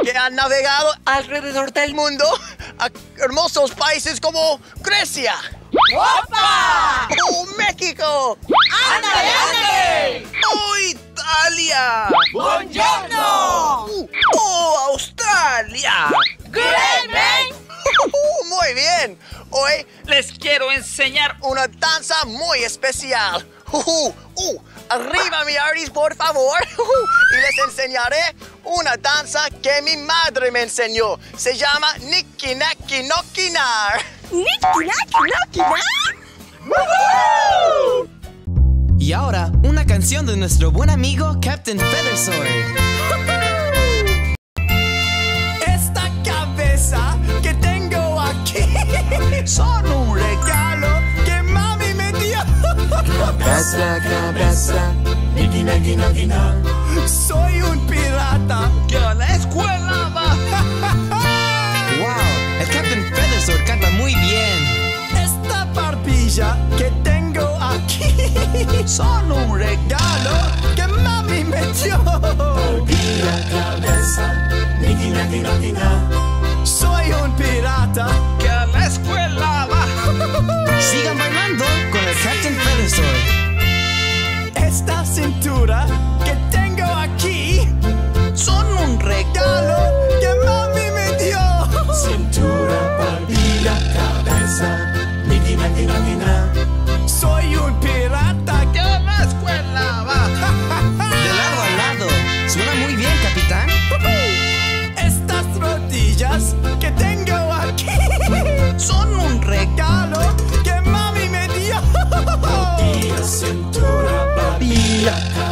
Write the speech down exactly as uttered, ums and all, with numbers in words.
que han navegado alrededor del mundo a hermosos países como Grecia. ¡Opa! ¡Oh, México! ¡Ándale, ándale! ¡Oh, Italia! ¡Buongiorno! ¡Oh, Australia! ¡Great, man! Muy bien. Hoy les quiero enseñar una danza muy especial. Uh, uh, arriba mi Artis, por favor. Uh, y les enseñaré una danza que mi madre me enseñó. Se llama Nikki Naki Noki Nar. ¡Nikki Naki Noki Nar! Y ahora, una canción de nuestro buen amigo Captain Feathersword. Esta cabeza que tengo aquí son un regalo que mami me dio. Cabeza, cabeza, Nikki Naki Noki Nar. Soy un pirata que a la escuela va. ¡Wow! El Captain Feathersword canta muy bien. Esta barbilla que tengo aquí son un regalo que mami me dio. Barbilla, cabeza, Nikki Naki Noki Nar. Soy un pirata que a la escuela va. Sigan bailando con el Captain Feathersword. Esta cintura que tengo aquí son un regalo que mami me dio. Cintura, barbilla, cabeza, Nikki Naki Noki Nar. Soy un pirata que a la escuela va. De lado a lado. Suena muy bien, capitán. Estas rodillas que tengo aquí son un regalo que mami me dio. Rodilla, cintura, barbilla, cabeza.